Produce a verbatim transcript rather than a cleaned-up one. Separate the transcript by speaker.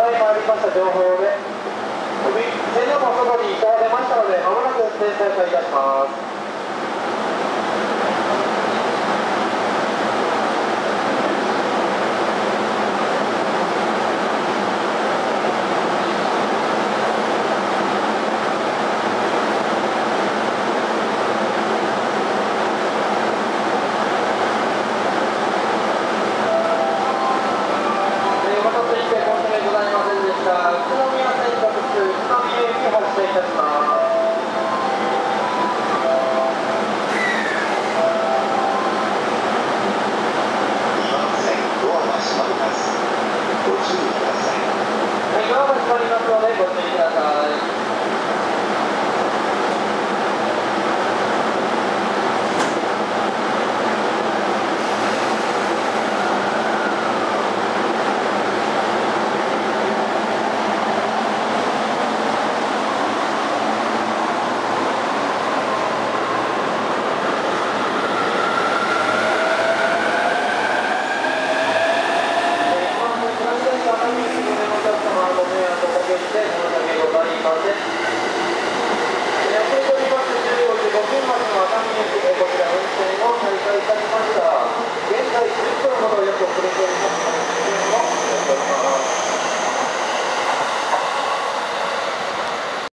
Speaker 1: だいまありました情報で、線路の外に人が出ましたので、まもなく運転再開いたします。